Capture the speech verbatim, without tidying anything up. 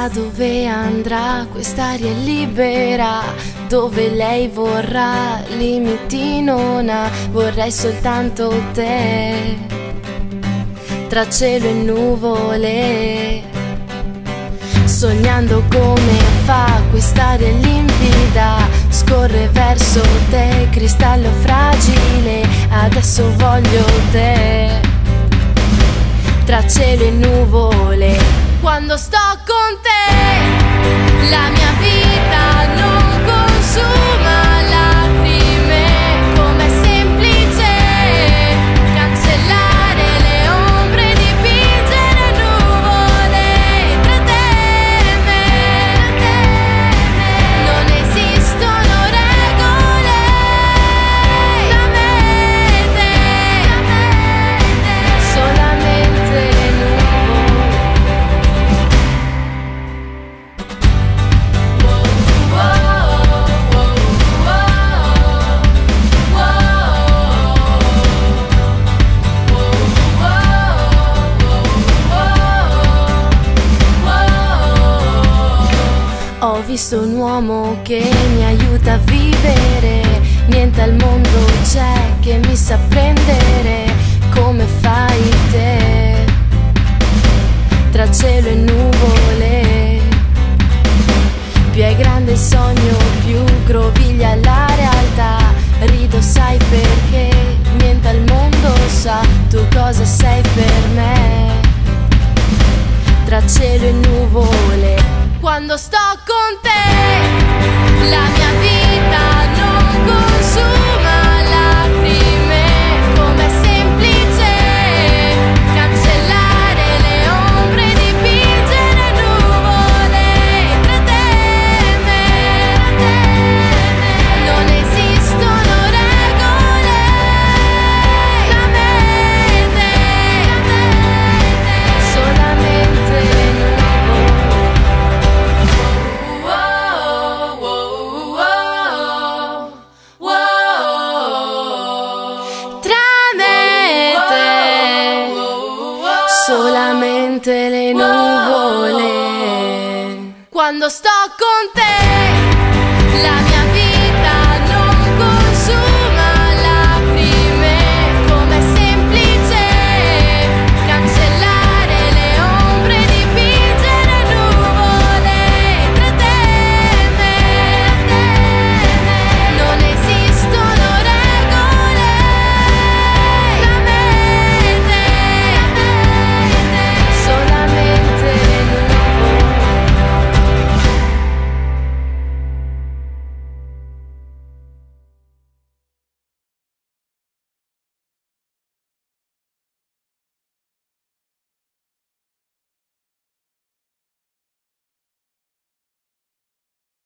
Chissà dove andrà quest'aria libera, dove lei vorrà, limiti non ha, vorrei soltanto te, tra cielo e nuvole, sognando come fa quest'aria limpida, scorre verso te, cristallo fragile, adesso voglio te, tra cielo e nuvole. Quando sto con te, la mia vita non consuma lacrime, com'è semplice cancellare le ombre, dipingere nuvole tra te e me. Non esistono regole tra me e te, solamente nuvole. Ho visto un uomo che mi aiuta a vivere, niente al mondo c'è che mi sa prendere come fai te, tra cielo e nuvole. Più è grande il sogno, più groviglia la realtà, rido sai perché niente al mondo sa tu cosa sei per me, tra cielo e nuvole. Quando sto con te, la mia vita non consuma lacrime, com'è semplice cancellare le ombre, dipingere nuvole tra te e me. Non esistono regole tra me e te, solamente nuvole. Solamente le nuvole. Quando sto con te, la mia